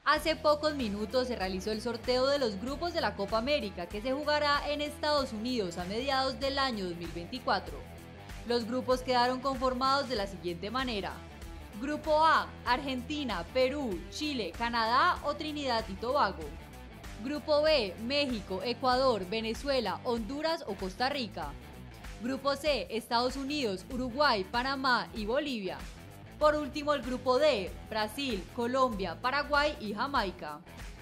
Hace pocos minutos se realizó el sorteo de los grupos de la Copa América que se jugará en Estados Unidos a mediados del año 2024. Los grupos quedaron conformados de la siguiente manera. Grupo A, Argentina, Perú, Chile, Canadá o Trinidad y Tobago. Grupo B, México, Ecuador, Venezuela, Honduras o Costa Rica. Grupo C, Estados Unidos, Uruguay, Panamá y Bolivia. Por último, el grupo D, Brasil, Colombia, Paraguay y Jamaica.